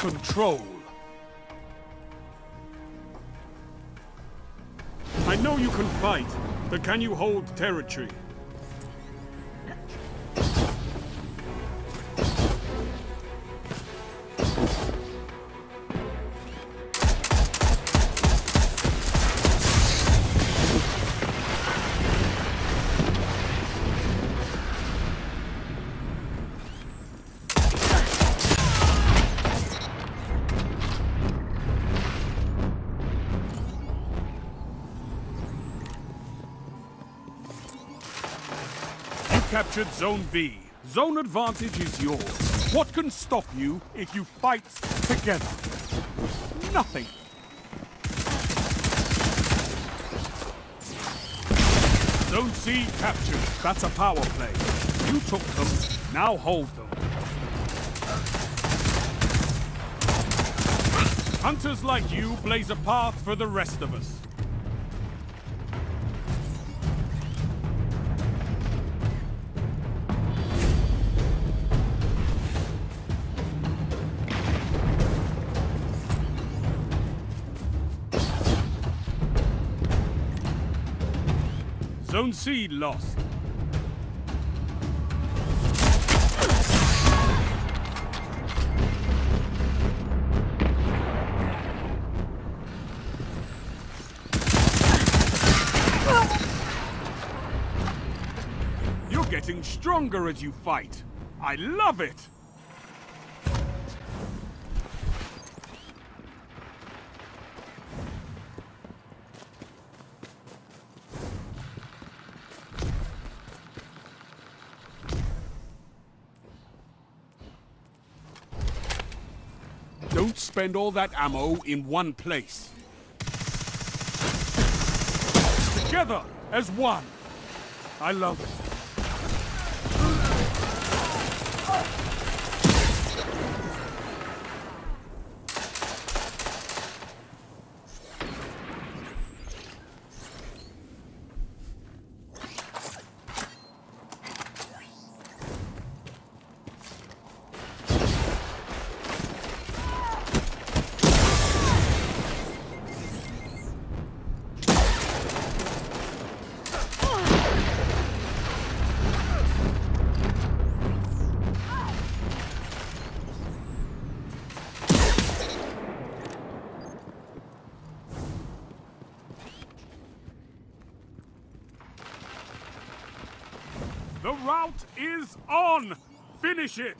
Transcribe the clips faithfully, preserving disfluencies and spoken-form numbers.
Control. I know you can fight, but can you hold territory? Captured Zone B. Zone advantage is yours. What can stop you if you fight together? Nothing. Zone C captured. That's a power play. You took them, now hold them. Hunters like you blaze a path for the rest of us. Zone C lost. You're getting stronger as you fight. I love it! Don't spend all that ammo in one place. Together as one. I love it. The rout is on! Finish it!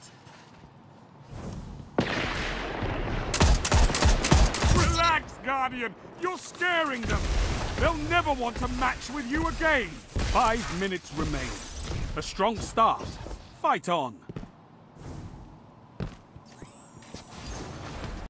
Relax, Guardian! You're scaring them! They'll never want to match with you again! Five minutes remain. A strong start. Fight on.